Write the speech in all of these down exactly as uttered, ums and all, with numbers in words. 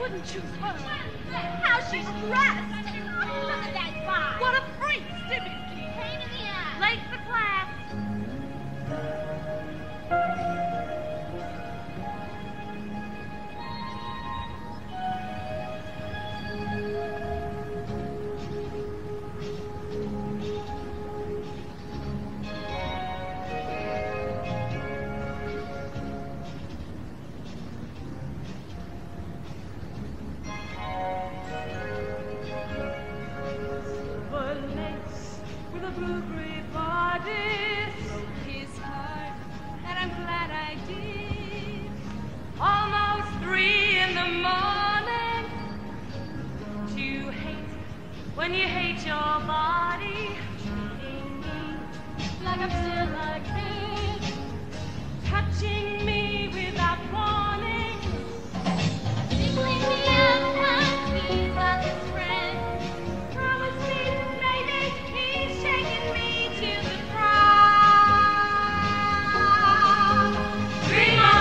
wouldn't choose her. How she's dressed. Look at that bar. What a freak, Stimpy. Pain in the ass. Late for class. When you hate your body, like I'm still a kid, touching me without warning, singling me out like he's not his friend. Promise me, baby, he's shaking me to the ground. Dream on.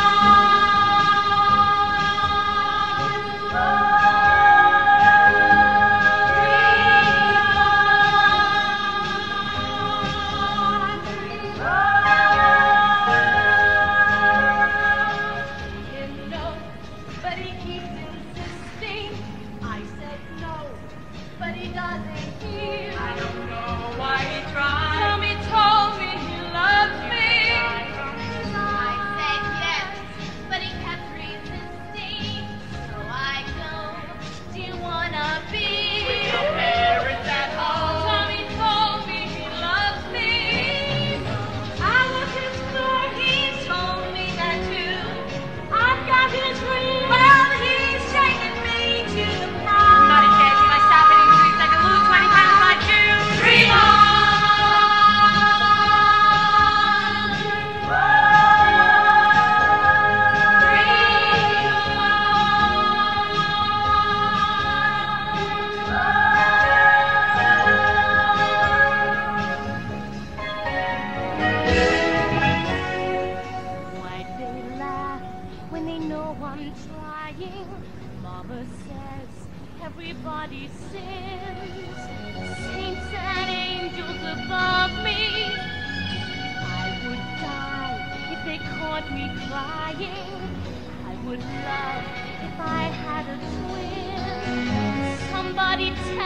Mama says everybody sins, saints and angels above me. I would die if they caught me crying. I would love if I had a twin. Somebody tell